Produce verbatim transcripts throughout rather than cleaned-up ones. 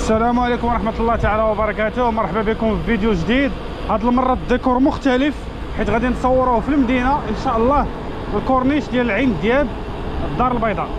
السلام عليكم ورحمة الله تعالى وبركاته. مرحبا بكم في فيديو جديد. هاد المرة الديكور مختلف حيت غادي نصوروه في المدينة ان شاء الله، الكورنيش ديال العين دياب الدار البيضاء.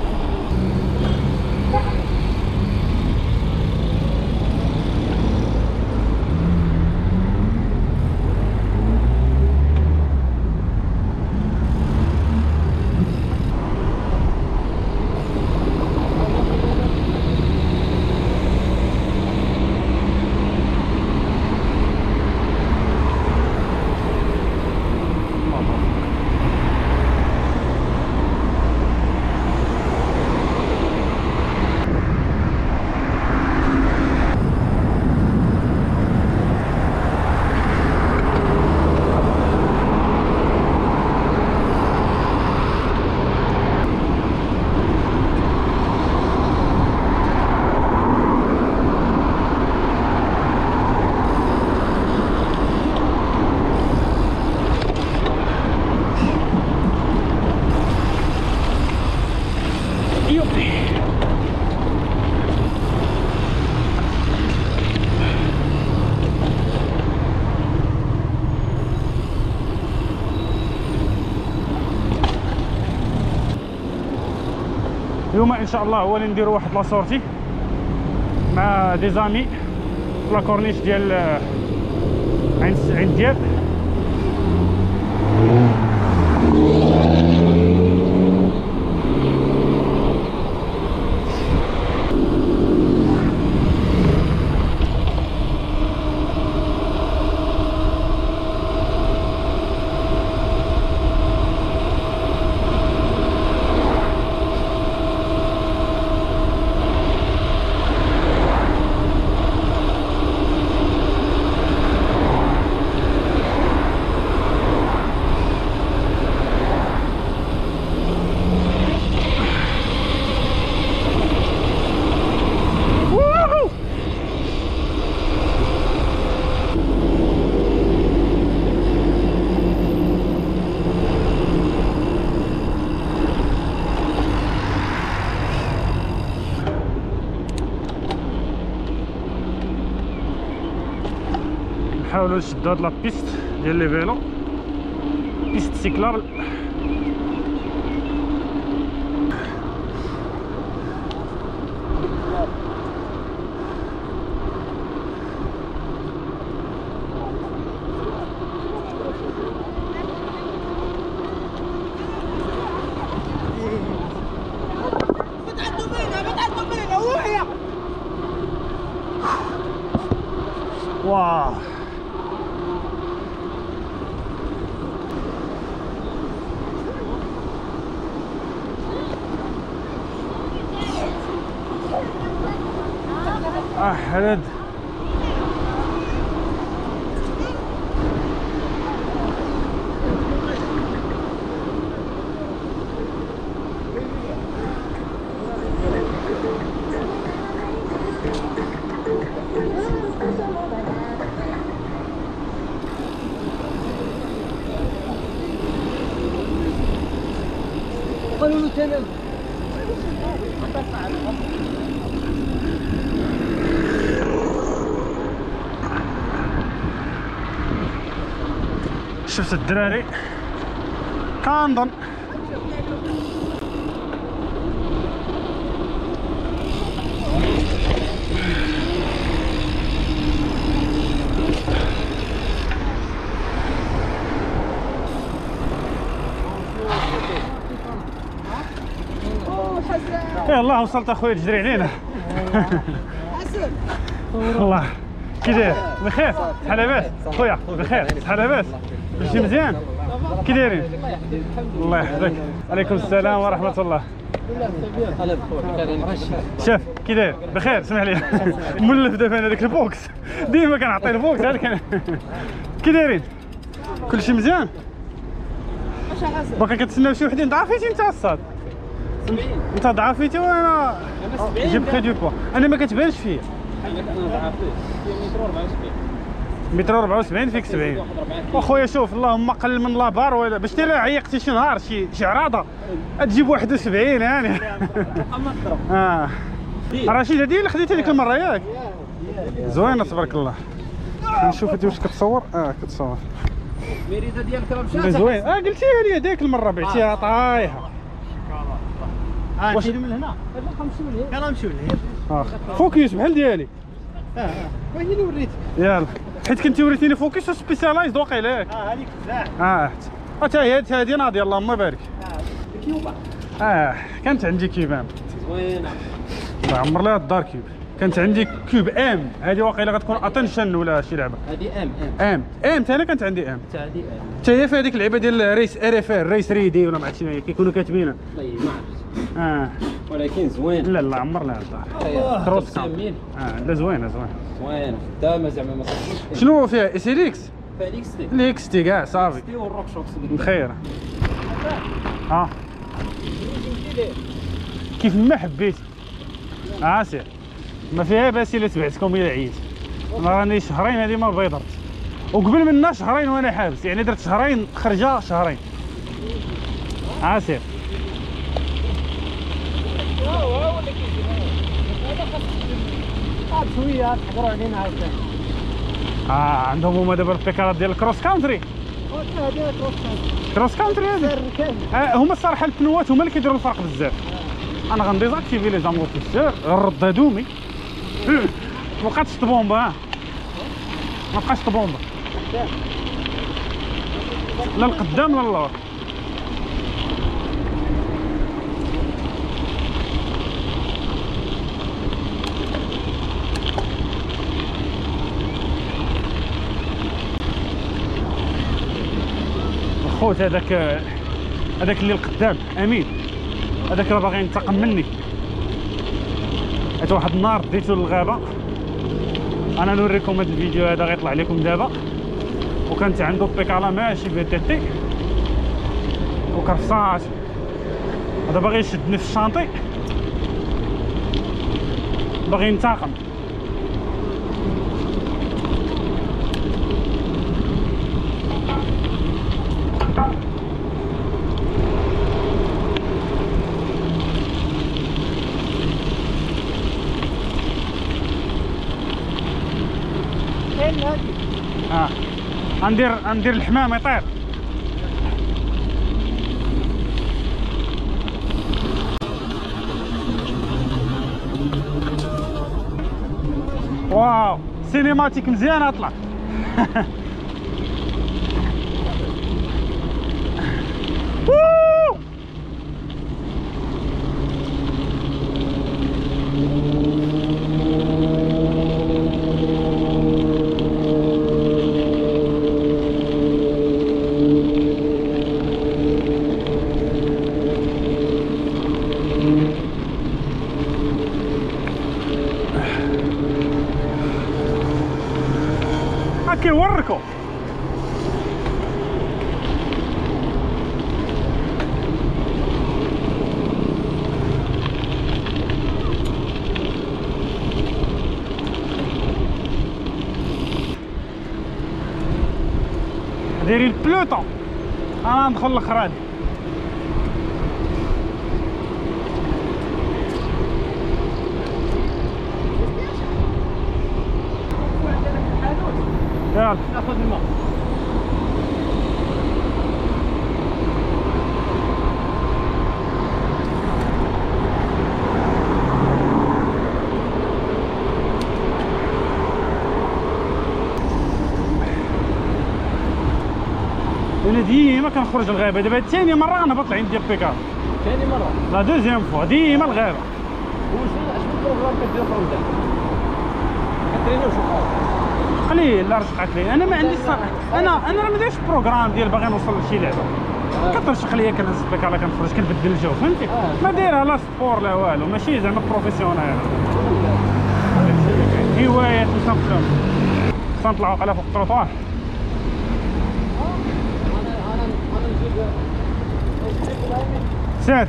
اليوم ان شاء الله هو اللي نديرو واحد لا سورتي مع دي زامي في لا كورنيش ديال عين عين دياب. نحاولوا نشدو هاد لابيست ديال لي فيلو، بيست سيكلار. واو أحرد. قالوا له تنام. شفت الدراري كنظن يلاه وصلت اخويا تجري علينا. الله كي داير؟ بخير؟ شحال لاباس؟ خويا بخير؟ شحال لاباس؟ كلشي مزيان؟ كي دايرين؟ الله يحفظك. عليكم السلام ورحمة الله. شاف كي داير؟ بخير؟ اسمح لي مولف دابا انا داك البوكس، ديما كنعطي البوكس هذاك. كي دايرين؟ كلشي مزيان؟ باقي كتسناو شي وحدين؟ ضعفيتي انت الصاد؟ انت ضعفيتي وانا جي بخي دو بوا. انا ما كتبانش فيا. متر أربعة وسبعين فيك سبعين. واخويا شوف اللهم قل من لابار ولا باش تيلا عيقتي شي نهار شي شي عراضه تجيب واحد وسبعين يعني. اه رشيد هذه اللي خديتها ديك المره ياك؟ زوينه تبارك الله. نشوف هذه واش كتصور. اه كتصور ميريدا ديالك راه مشات زوين. اه قلتيها لي هذيك المره بعتيها طايحه. اه نمشيو من هنا غنمشيو لهيه يلاه نمشيو لهيه. اه فوكيس بحال ديالي. اه اه هي اللي وريت. يلا حيت كنتي وريتيني فوكيس وسبيسيالايز واقيلا ياك. اه هذيك بزاف. اه حتى هي هذه ناضيه اللهم بارك. اه كيوبا. اه كانت عندي كيبان زوينه. الله عمر لها الدار كيوب. كانت عندي كيوب ام، هذه واقيلا غتكون اتنشن ولا شي لعبه. هذه ام ام ام ام حتى انا كانت عندي ام. حتى هذه ام. حتى هي في هذيك اللعبه ديال ريس ار اف ار ريس ريدي ولا ما عرفت شنو هي كيكونوا كاتبينها. طيب ما عرفتش اه ولكن زوين. لا لا عمر لها الدار. كروس كام. اه لا زوينه زوينه زوين خدامه زعما ما صافيش. شنو فيها اس ال اكس؟ فاليكس تي الاكس تي كاع صافي تي والروك شوكس بخير. اه كيف ما حبيتي. اه سير ما فيها باس الا تبعتكم الى عييت. انا راني شهرين هذه ما بيضرت، وقبل منها شهرين وانا حابس، يعني درت شهرين خرجه شهرين. اه سير شويه تحضروا علينا عاوتاني. اه عندهم هما دابا البيكارات ديال الكروس كونتري. هذه كروس كروس كونتري هذه آه هما الصراحه البنوات هما اللي كيديروا الفرق بزاف. انا غنديزاكتيفي لي زامورتيسور غنرد هادومي. ما بقاتش طبومبا. ما بقاش طبومبا لا القدام لا اللور. خوت هذاك هذاك اللي القدام امين هذاك راه باغي ينتقم مني. حيت واحد النهار ديتو للغابه، انا نوريكم هذا الفيديو هذا غيطلع لكم دابا، وكانت عنده بيكالا ماشي في تي تي وكرفصات. هذا باغي يشدني في الشانطي، باغي ينتقم. اه غندير غندير الحمام يطير. واو سينيماتيك مزيان اطلع. كيوركو دايرين البلوطون. انا ندخل الاخراني. يلا ناخذ الماء. انا ديما كنخرج الغابه. دابا ثاني مره غنهبط العين ديال بيكار. ثاني مره لا دوزيام فوا ديما الغابه. واش شنو البروغرام كدير قدام؟ كترينيو شي حاجه قليل لا رشقات لي. انا ما عنديش صراحه، انا انا راه ما دايرش بروغرام ديال باغي نوصل لشي لعبه. كترشق ليا كنهز بيكار كنخرج كنبدل الجو فهمتي. ما دايرها لا سبور لا والو، ماشي زعما بروفيسيونيل. هوايه تنسمحلهم خصنا نطلعوا على فوق التروطوار. سير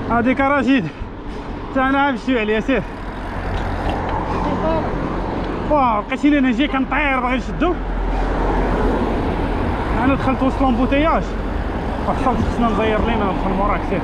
هذيك رشيد تا انا غنمشيو عليها سير. واه لقيتيني انا جاي كنطير باغي نشدو، انا دخلت وسط لامبوتياج وحصلت خصنا نزير لينا ندخل موراك سير.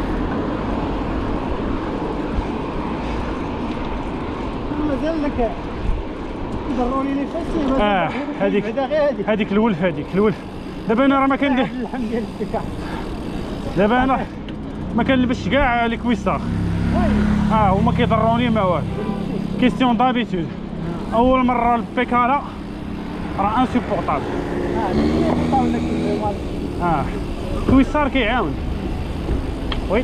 مازال لك ضروري لي فاسي. اه هذيك هذيك الولف هذيك الولف. دابا انا راه ما كندير اللحم ديال الدكا. دابا انا ما كنلبسش كاع لي كويسار. اه هما كيضروني ما والو. كيستيون دابيتود. اول مره البيكالا راه انسوبورطابل. اه كويسار كيعاون. وي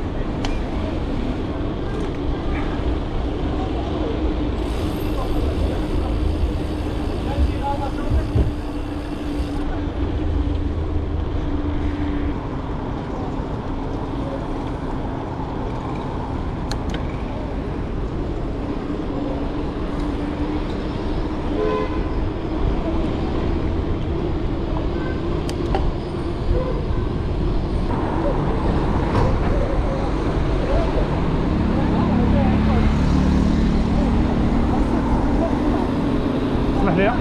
اسمح لي.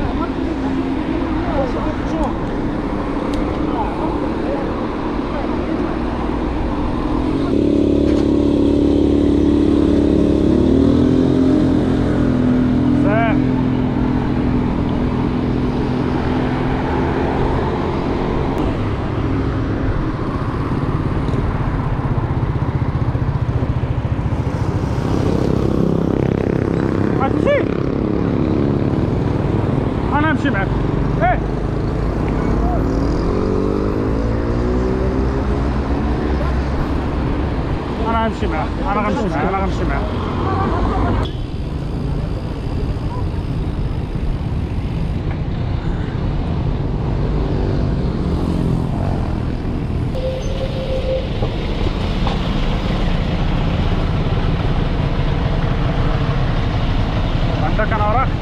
انا نمشي معاك. ايه انا غنمشي معاك انا غنمشي معاك انا غنمشي معاك. عندك انا وراك.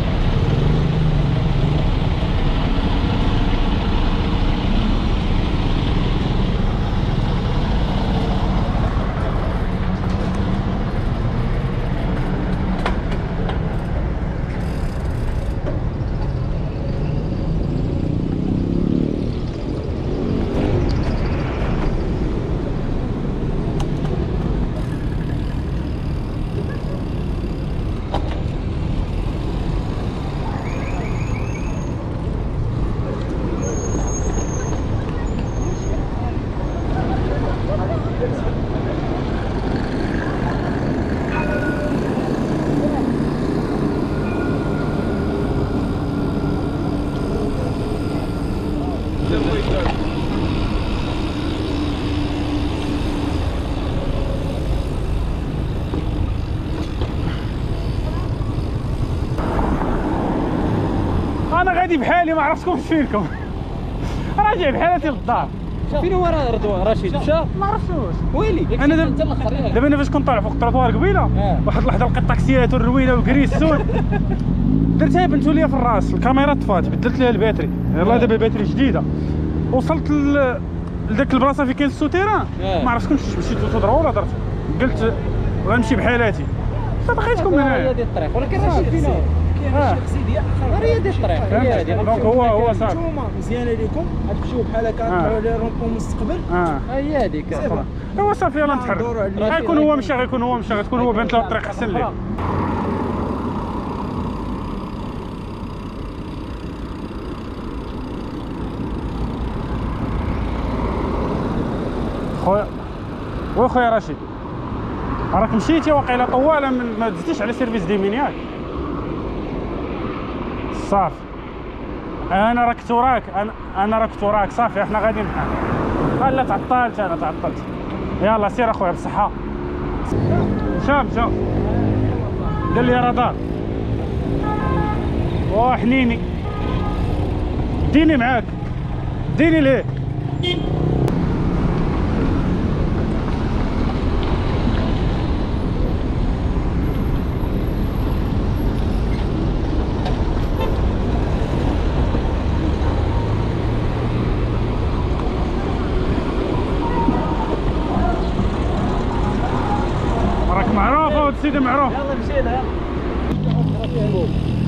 انا غادي بحالي ما عرفتكمش فينكم. انا جاي بحالاتي للدار. فين هو رضوان رشيد مشى؟ ما عرفتوش ويلي انا دابا دابا انا فاش كنت طالع فوق التروطوار قبيله آه. واحد اللحظه لقيت طاكسيات والروينه والكريس السود درتها بنتو ليا في الراس. الكاميرا طفات بدلت لها الباتري. يلاه دابا باتري جديده. وصلت ل... لذاك البلاصه فين كاين السوتيران آه. ما عرفتش كنت مشيت تضرب ولا درت. قلت غنمشي بحالاتي فبقيتكم من هي هنا. ديال الطريق ولكن رشيد فينا سير. كاين آه. شي قصيد اخر هي ديال الطريق هي هذه. دونك هو هو صافي. نتوما مزيانه ليكم غتمشيو بحال هكا آه. تطلعوا لي رومبون مستقبل. اه هي هذيك. هو صافي يلا ندوروا نتحرك. عليه. غيكون هو مشى غيكون هو مشى غتكون هو بانت له الطريق احسن ليه. خويا وخويا رشيد راك مشيتي واقيلا طواله من ما دزتيش على سيرفيس ديمين ياك صافي. انا راك وراك انا انا راك وراك صافي احنا غاديين بحال. لا تعطلت انا تعطلت. يلا سير اخويا بالصحه. شاب شاب قال لي رادار وحنيني ديني معاك ديني ليه. معروفه ولد سيدي معروف. يلا مشينا يلا.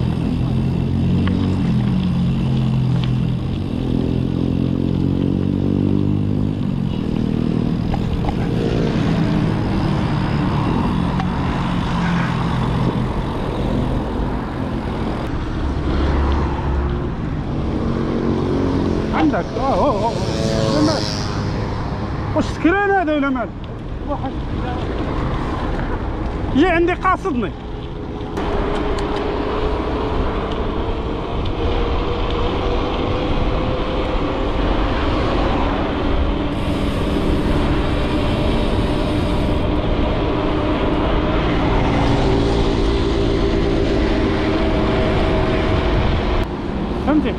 عندك اه اه اه لا مال. واش سكران هذا ولا مال؟ واحد جي عندي قاصدني. فهمتي؟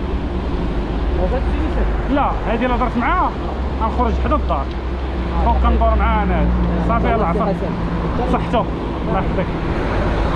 لا هذه اللي هضرت معاها غنخرج حدا الدار فوق كندور معاها انا صافي يلاه عطا صحتو الله يحفظك.